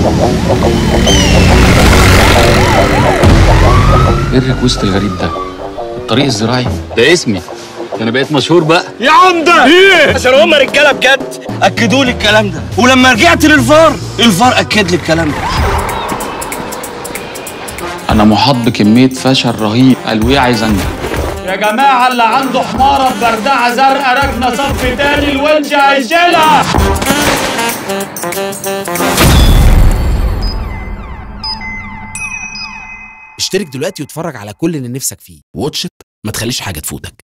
ايه الريكوست الغريب ده؟ الطريق الزراعي ده اسمي، انا بقيت مشهور بقى يا عمده. ايه؟ عشان هم رجاله بجد اكدوا لي الكلام ده، ولما رجعت للفار الفار اكد لي الكلام ده. انا محاط بكميه فشل رهيب، قالوا عايز انجح. يا جماعه اللي عنده حماره بردعه زرقاء راكنه صف تاني الونش هيشيلها. اشترك دلوقتي واتفرج على كل اللي نفسك فيه. واتش إت، ما تخليش حاجة تفوتك.